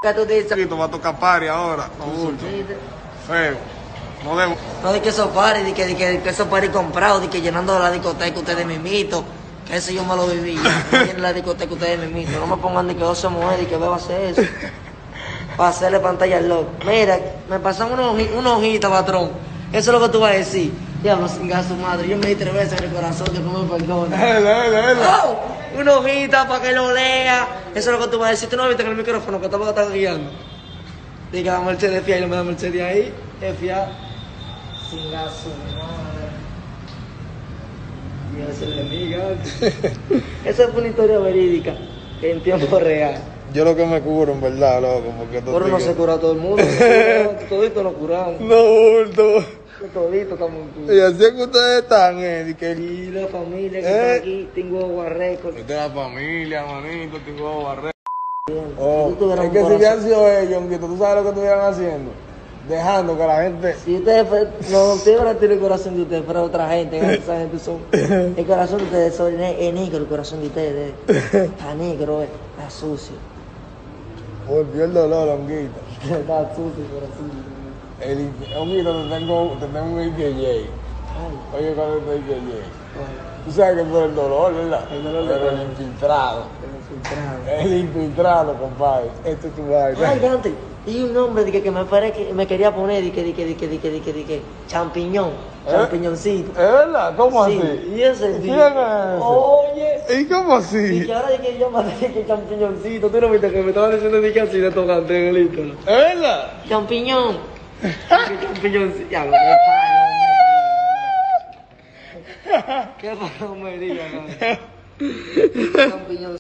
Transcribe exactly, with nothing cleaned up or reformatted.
que tú dices. Esto va a tocar party ahora, con bulto. Feo. No debo. No, de que esos paris, de que, de que, de que esos paris comprados, de que llenando la discoteca ustedes mismitos. Que eso yo me lo viví. No llenen la discoteca ustedes mismitos. No me pongan de que yo soy mujer y que beba hacer eso. Para hacerle pantalla al loco. Mira, me pasan una hoji, una hojita, patrón. Eso es lo que tú vas a decir. Diablo, sin a su madre. Yo me di tres veces en el corazón que no me perdona. Oh, una hojita para que lo lea. Eso es lo que tú vas a decir. Tú no viste en el micrófono que estaba están guiando. Diga, la Mercedes fía y no me da Mercedes ahí. Es fía. Sin a su madre. Dios es la amiga. Esa fue una historia verídica. En tiempo real. Yo lo que me curo, en verdad, loco, porque... Pero no se cura a todo el mundo. Todito nos curamos. No, bulto. Todito estamos en Y así es que ustedes están, eh, y que... Y la familia que ¿Eh? está aquí, tengo guarrecos. Esta es la familia, manito, tengo barrera. Si Oh, tú tuvieras es un que si corazón- hubieran sido ellos, Honguito, ¿tú sabes lo que estuvieran haciendo? Dejando que la gente... Si ustedes fue- no tuvieran el corazón de ustedes, fuera otra gente, esa gente son. El corazón de ustedes son, es, es negro el corazón de ustedes. Está negro, eh, está sucio. Volvió el dolor, Honguito. Está sucio el corazón. El, Honguito, te tengo, te tengo un I K J. Ay, Oye, ¿cuál es el I K J? bueno, Tú sabes que por el dolor, ¿verdad? El dolor de Pero el cabeza. infiltrado. pero El infiltrado, compadre. Este es tu vaina. Ay, Dante, y un nombre de que, que me, pare, que me quería poner, de que, de que, de que, de que, de que, de que, champiñón, ¿Eh? champiñoncito. ¿Es verdad? ¿Cómo Sí, así? y ese ¿Quién día. es ese? Oye. ¿Y cómo Y así? que ahora de que yo me dije que champiñoncito, tú no viste que me estaban diciendo de que así de tocante en el ícono. ¿Es verdad? Champiñón. Que champiñoncito. Ya, lo que pasa. Qué pasa, me diga, Champiñón.